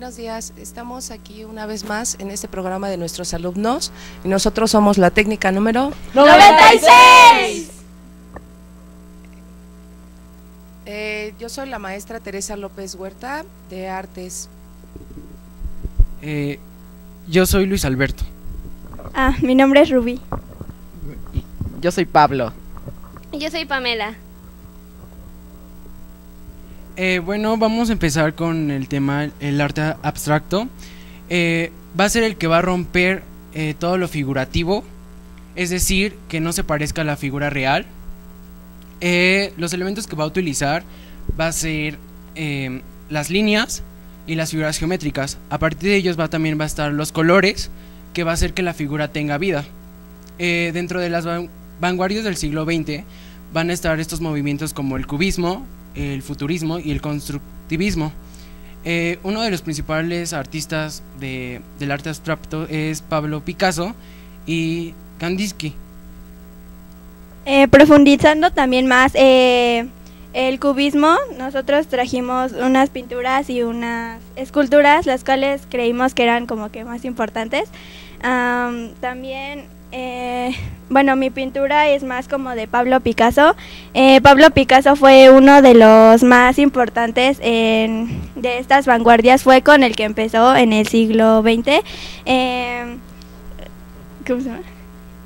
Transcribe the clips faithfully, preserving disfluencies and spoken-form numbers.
buenos días. Estamos aquí una vez más en este programa de nuestros alumnos y nosotros somos la técnica número noventa y seis. Eh, yo soy la maestra Teresa López Huerta de Artes. Eh, yo soy Luis Alberto. Ah, mi nombre es Rubí. Yo soy Pablo. Yo soy Pamela. Eh, bueno, vamos a empezar con el tema, el arte abstracto. Eh, va a ser el que va a romper eh, todo lo figurativo, es decir, que no se parezca a la figura real. Eh, los elementos que va a utilizar va a ser eh, las líneas y las figuras geométricas. A partir de ellos va también va a estar los colores, que va a hacer que la figura tenga vida. Eh, dentro de las van vanguardias del siglo veinte van a estar estos movimientos como el cubismo, el futurismo y el constructivismo. Eh, uno de los principales artistas de, del arte abstracto es Pablo Picasso y Kandinsky. Eh, profundizando también más eh, el cubismo, nosotros trajimos unas pinturas y unas esculturas, las cuales creímos que eran como que más importantes. Um, también Eh, bueno, mi pintura es más como de Pablo Picasso. Eh, Pablo Picasso fue uno de los más importantes en, de estas vanguardias, fue con el que empezó en el siglo veinte. Eh, ¿Cómo se llama?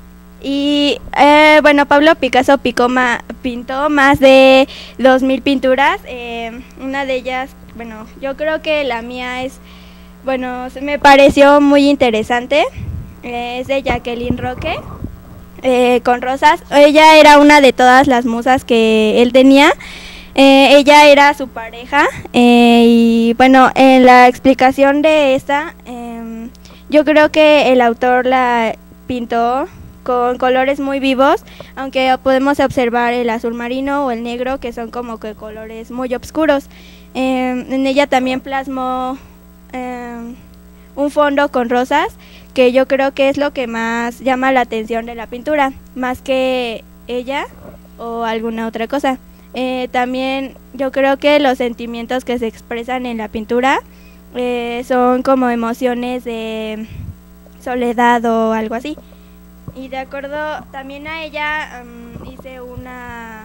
Y eh, bueno, Pablo Picasso picó ma, pintó más de dos mil pinturas. Eh, una de ellas, bueno, yo creo que la mía es, bueno, me pareció muy interesante. Es de Jacqueline Roque, eh, con rosas. Ella era una de todas las musas que él tenía. Eh, ella era su pareja. Eh, y bueno, en la explicación de esta, eh, yo creo que el autor la pintó con colores muy vivos, aunque podemos observar el azul marino o el negro, que son como que colores muy oscuros. Eh, en ella también plasmó eh, un fondo con rosas, que yo creo que es lo que más llama la atención de la pintura, más que ella o alguna otra cosa. Eh, también yo creo que los sentimientos que se expresan en la pintura eh, son como emociones de soledad o algo así. Y de acuerdo, también a ella um, hice una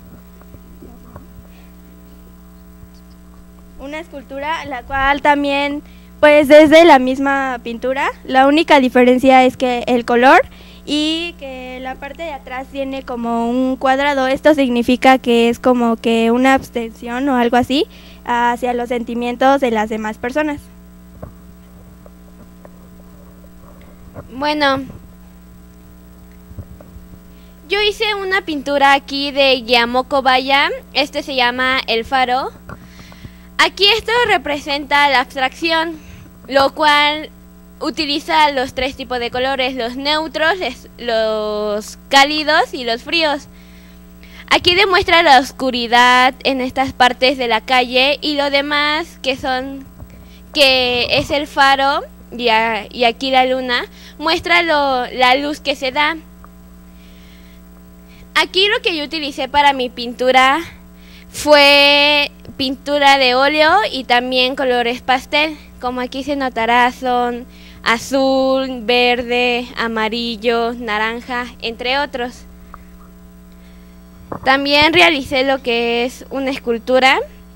una escultura, la cual también pues desde la misma pintura. La única diferencia es que el color y que la parte de atrás tiene como un cuadrado. Esto significa que es como que una abstención o algo así hacia los sentimientos de las demás personas. Bueno, yo hice una pintura aquí de Giacomo Balla. Este se llama El Faro. Aquí esto representa la abstracción, lo cual utiliza los tres tipos de colores, los neutros, los cálidos y los fríos. Aquí demuestra la oscuridad en estas partes de la calle y lo demás que son, que es el faro y, a, y aquí la luna, muestra lo, la luz que se da. Aquí lo que yo utilicé para mi pintura fue pintura de óleo y también colores pastel. Como aquí se notará, son azul, verde, amarillo, naranja, entre otros. También realicé lo que es una escultura.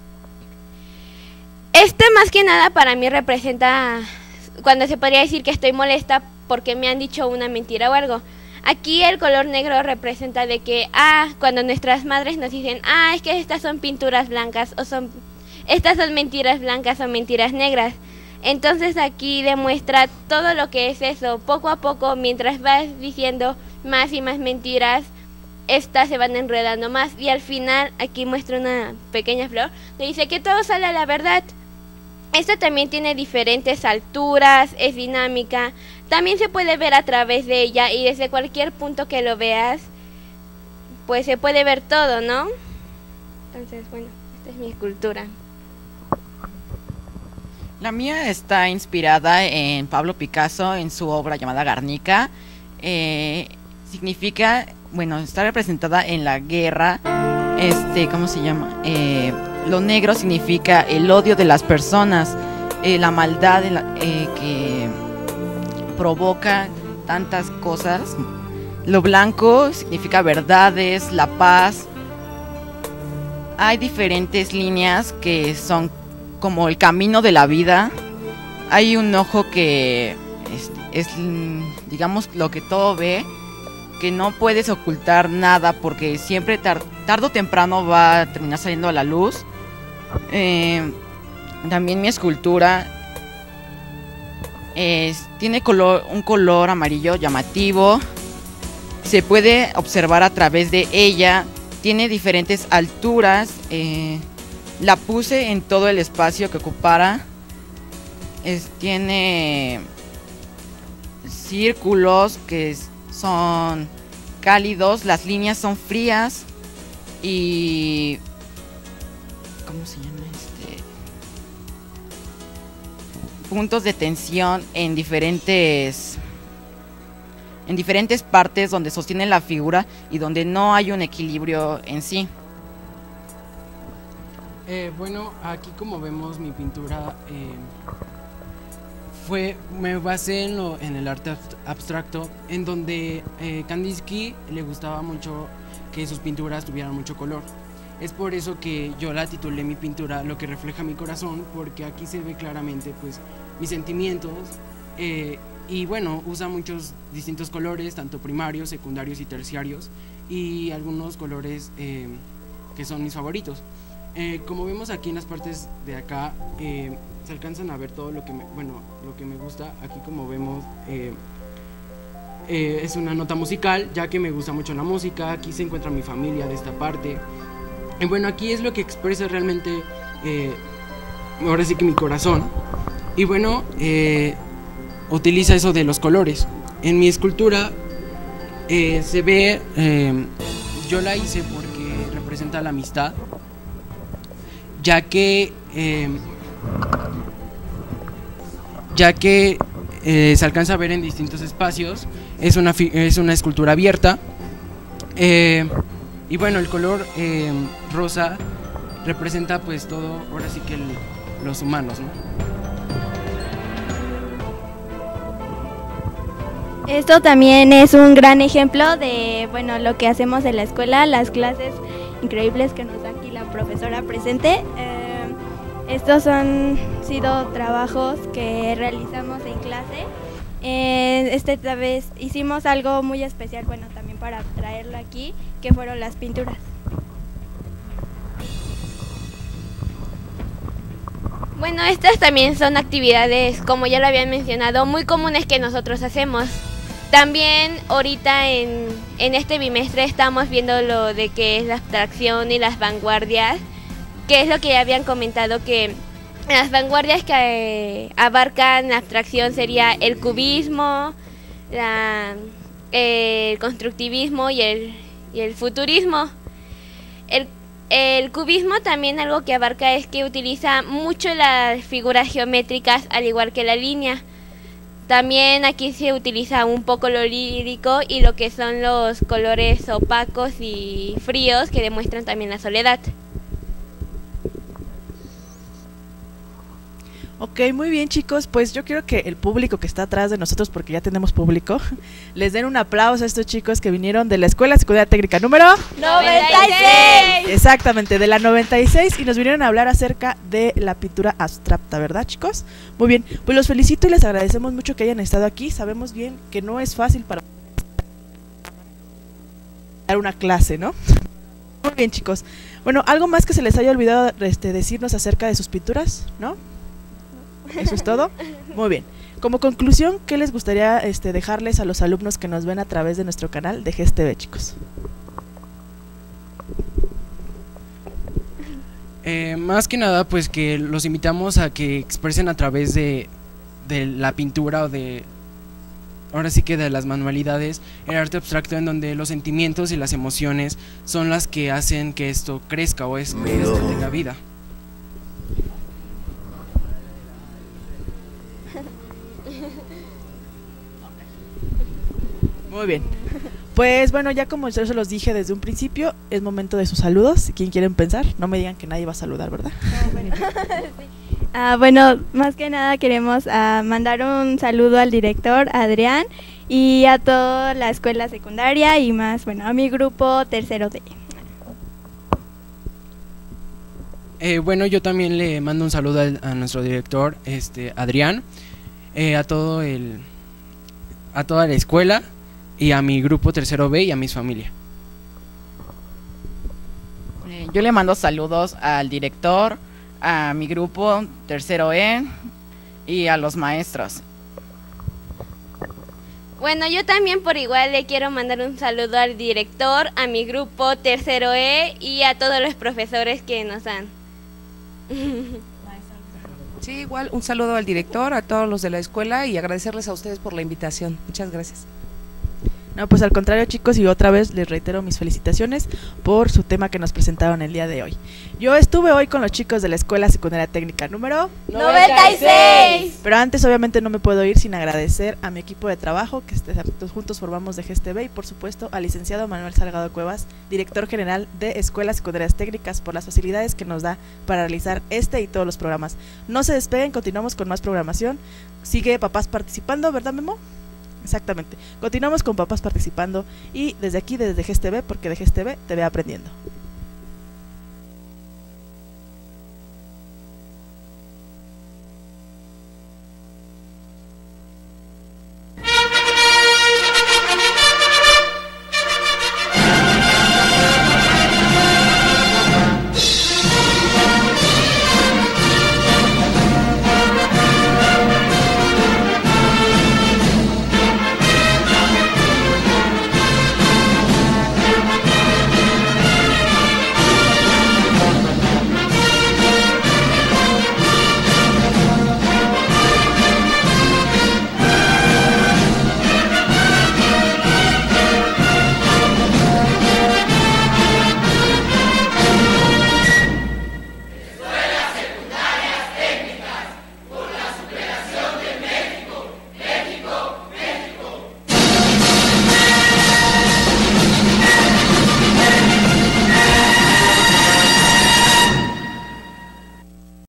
Este más que nada para mí representa cuando se podría decir que estoy molesta porque me han dicho una mentira o algo. Aquí el color negro representa de que, ah, cuando nuestras madres nos dicen, ah, es que estas son pinturas blancas o son, estas son mentiras blancas o mentiras negras. Entonces aquí demuestra todo lo que es eso. Poco a poco, mientras vas diciendo más y más mentiras, estas se van enredando más. Y al final, aquí muestra una pequeña flor, que dice que todo sale a la verdad. Esta también tiene diferentes alturas, es dinámica. También se puede ver a través de ella y desde cualquier punto que lo veas, pues se puede ver todo, ¿no? Entonces, bueno, esta es mi escultura. La mía está inspirada en Pablo Picasso, en su obra llamada Guernica. Eh, significa, bueno, está representada en la guerra. Este, ¿cómo se llama? Eh, lo negro significa el odio de las personas. eh, la maldad la, eh, que provoca tantas cosas. Lo blanco significa verdades, la paz. Hay diferentes líneas que son como el camino de la vida. Hay un ojo que es, es digamos, lo que todo ve, que no puedes ocultar nada porque siempre tar tarde o temprano va a terminar saliendo a la luz. Eh, también mi escultura es, tiene color, un color amarillo llamativo. Se puede observar a través de ella. Tiene diferentes alturas. Eh, la puse en todo el espacio que ocupara. Es, tiene círculos que es, son cálidos. Las líneas son frías. Y... ¿cómo se llama este? Puntos de tensión en diferentes... en diferentes partes donde sostiene la figura y donde no hay un equilibrio en sí. Eh, bueno, aquí como vemos mi pintura eh, fue, me basé en, lo, en el arte abstracto, en donde eh, Kandinsky le gustaba mucho que sus pinturas tuvieran mucho color. Es por eso que yo la titulé mi pintura Lo que refleja mi corazón, porque aquí se ve claramente pues mis sentimientos. Eh, Y bueno, usa muchos distintos colores, tanto primarios, secundarios y terciarios, y algunos colores eh, que son mis favoritos. Eh, como vemos aquí en las partes de acá, eh, se alcanzan a ver todo lo que me, bueno, lo que me gusta. Aquí como vemos eh, eh, es una nota musical, ya que me gusta mucho la música. Aquí se encuentra mi familia de esta parte. Y bueno, aquí es lo que expresa realmente, eh, ahora sí que mi corazón. Y bueno, eh, utiliza eso de los colores. En mi escultura eh, se ve, eh, yo la hice porque representa la amistad, ya que eh, ya que eh, se alcanza a ver en distintos espacios. Es una, es una escultura abierta, eh, y bueno, el color eh, rosa representa pues todo, ahora sí que el, los humanos, ¿no? Esto también es un gran ejemplo de, bueno, lo que hacemos en la escuela, las clases increíbles que nos da aquí la profesora presente. Eh, estos han sido trabajos que realizamos en clase. Eh, esta vez hicimos algo muy especial, bueno, también para traerlo aquí, que fueron las pinturas. Bueno, estas también son actividades, como ya lo habían mencionado, muy comunes que nosotros hacemos. También ahorita en, en este bimestre estamos viendo lo de que es la abstracción y las vanguardias, que es lo que ya habían comentado, que las vanguardias que eh, abarcan la abstracción sería el cubismo, la, eh, el constructivismo y el, y el futurismo. El, el cubismo también algo que abarca es que utiliza mucho las figuras geométricas al igual que la línea. También aquí se utiliza un poco lo lírico y lo que son los colores opacos y fríos que demuestran también la soledad. Ok, muy bien chicos, pues yo quiero que el público que está atrás de nosotros, porque ya tenemos público, les den un aplauso a estos chicos que vinieron de la Escuela Secundaria Técnica número noventa y seis. Exactamente, de la noventa y seis, y nos vinieron a hablar acerca de la pintura abstracta, ¿verdad chicos? Muy bien, pues los felicito y les agradecemos mucho que hayan estado aquí. Sabemos bien que no es fácil para dar una clase, ¿no? Muy bien chicos, bueno, ¿algo más que se les haya olvidado este, decirnos acerca de sus pinturas? ¿No? ¿Eso es todo? Muy bien. Como conclusión, ¿qué les gustaría este, dejarles a los alumnos que nos ven a través de nuestro canal de G E S T V, chicos? Eh, más que nada, pues que los invitamos a que expresen a través de, de la pintura o de, ahora sí que de las manualidades, el arte abstracto, en donde los sentimientos y las emociones son las que hacen que esto crezca o es que esto tenga vida. Muy bien. Pues bueno, ya como yo se los dije desde un principio, es momento de sus saludos. ¿Quién quieren pensar? No me digan que nadie va a saludar, ¿verdad? No, bueno. Sí. Ah, bueno, más que nada queremos ah, mandar un saludo al director Adrián y a toda la escuela secundaria y más, bueno, a mi grupo tercero D. Eh, bueno, yo también le mando un saludo al- a, nuestro director, este Adrián, eh, a todo el, a toda la escuela y a mi grupo tercero B y a mis familia. Eh, yo le mando saludos al director, a mi grupo tercero E y a los maestros. Bueno, yo también por igual le quiero mandar un saludo al director, a mi grupo tercero E y a todos los profesores que nos dan. Sí, igual un saludo al director, a todos los de la escuela y agradecerles a ustedes por la invitación. Muchas gracias. No, pues al contrario, chicos, y otra vez les reitero mis felicitaciones por su tema que nos presentaron el día de hoy. Yo estuve hoy con los chicos de la Escuela Secundaria Técnica número ¡noventa y seis! Pero antes obviamente no me puedo ir sin agradecer a mi equipo de trabajo, que este- juntos formamos de G S T B, y por supuesto al licenciado Manuel Salgado Cuevas, director general de Escuelas Secundarias Técnicas, por las facilidades que nos da para realizar este y todos los programas. No se despeguen, continuamos con más programación. Sigue Papás Participando, ¿verdad, Memo? Exactamente. Continuamos con Papás Participando y desde aquí, desde G S T B, porque de G S T B te ve aprendiendo.